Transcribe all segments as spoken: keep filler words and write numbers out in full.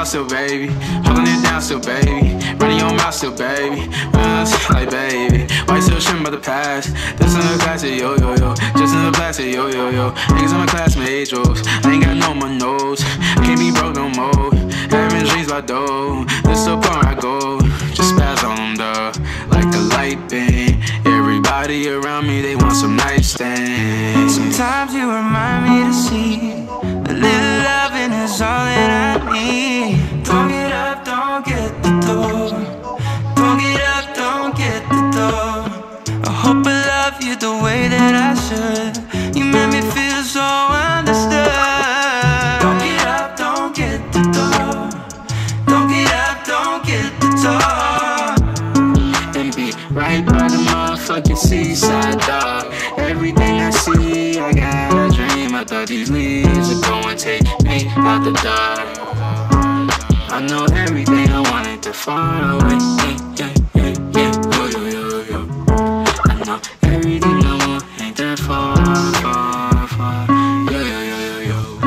still, baby. Holding it down still, baby. Running your mouth still, baby. Runs like baby. White still shrimp by the past. This in the classic, yo yo yo. Just in the plastic, yo yo yo. Niggas on my classmate jokes. I ain't got no more nose. Can't be broke no more. Having dreams by dough. This so far I go. Just spaz on them, though. Like a light beam. Everybody around me, they want some nice things. Sometimes you remind me to see a little loving is all that I need. Don't get up, don't get the door. Don't get up, don't get the door. I hope I love you the way that I should. You made me feel so understood. Don't get up, don't get the door. Don't get up, don't get the door. And be right by the motherfucking seaside, dog. Everything I see, I got a dream. I thought these leaves would go and take me out the dark. I know everything I wanted to far away. Yeah, yeah, yeah, yo, yo, yo, yo. I know everything I want ain't that far, far, far. Yo, yo, yo, yo,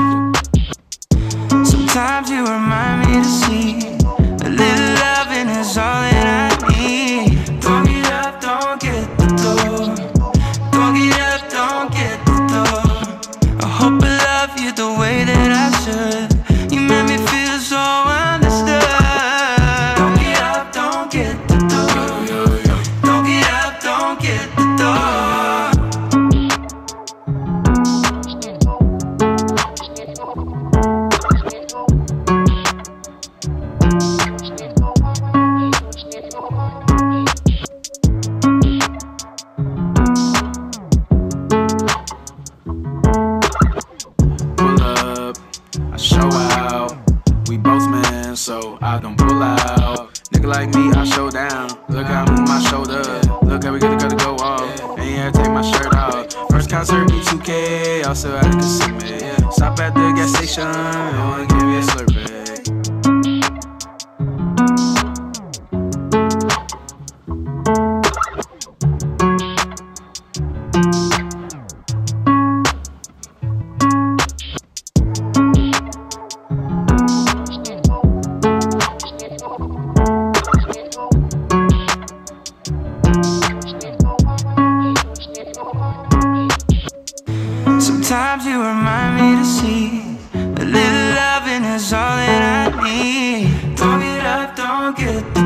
yo. Sometimes you remind me to see a little loving is all that I need. Don't get up, don't get the door. Don't get up, don't get the door. I hope I love you the way that I should. You made me feel so understood. Don't get up, don't get the door. Don't get up, don't get the door. Pull up, I show out. We both men, so I don't pull out. Nigga like me, I show down. Look how I move my shoulder. Look how we gotta gotta go off. Ain't had to take my shirt off. First concert, me two K. Also had to consume it. Stop at the gas station. You wanna give me a Slurpee. Sometimes you remind me to see a little loving is all that I need. Don't get up, don't get